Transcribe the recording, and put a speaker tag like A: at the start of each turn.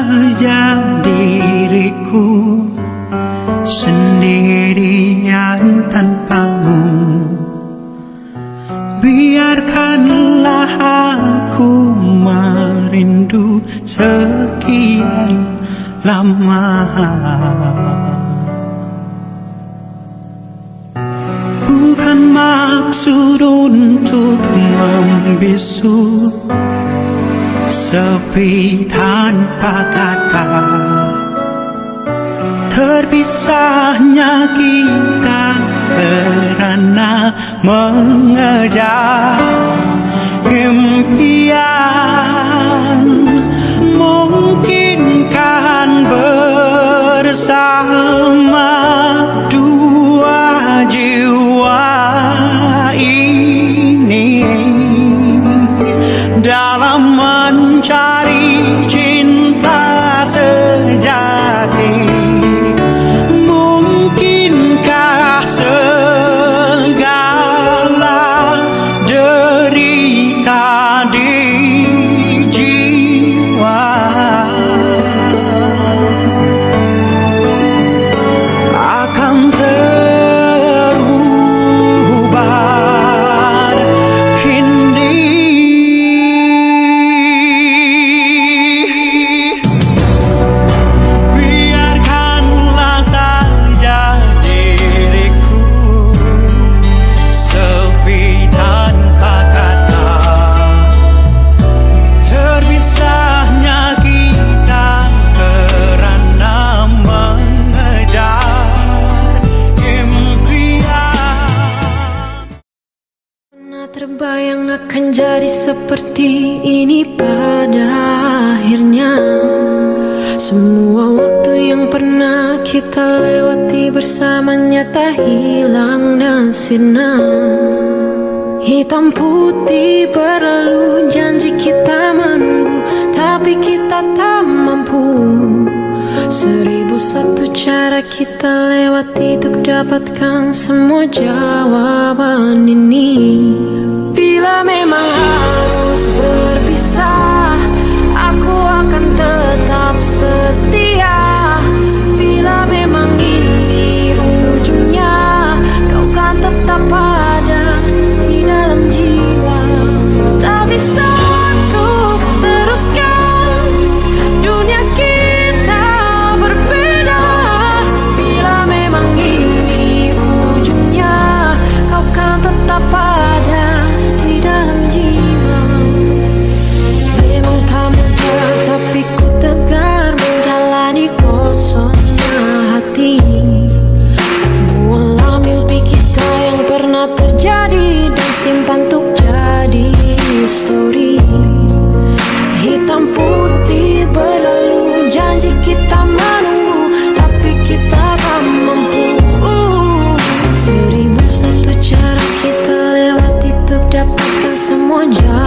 A: saja diriku sendirian tanpamu. Biarkanlah aku merindu sekian lama. Bukan maksud untuk membisu sepi tanpa kata. Terpisahnya kita karena mengejar impian. Mungkinkan bersama dua jiwa ini dalam mencari cinta sejati. Mungkinkah segala derita di jiwa akan terubah kini. Biarkanlah saja diriku sepi tanpa kata. Terpisahnya kita karena mengejar impian.
B: Pernah terbayang akan jadi seperti ini pada akhirnya. Semua waktu yang pernah kita lewati bersamanya tak hilang dan sirna. Hitam putih berlalu, janji kita menunggu, tapi kita tak mampu. 1001 cara kita lewati untuk dapatkan semua jawaban ini. Bila memang harus berpisah, aku akan tetap setia. Bila memang ini ujungnya, kau kan tetap ada di dalam jiwa. Tak bisa aku teruskan dunia kita berbeda. Bila memang ini ujungnya, kau kan tetap ada di dalam jiwa. Memang tak mudah, tapi ku tegar menjalani kosongnya hati. Buanglah mimpi kita yang pernah terjadi dan simpan untuk jadi histori. Hitam putih berlalu, janji kita menunggu, tapi kita tak mampu. 1001 cara kita lewati untuk dapatkan semua jalan.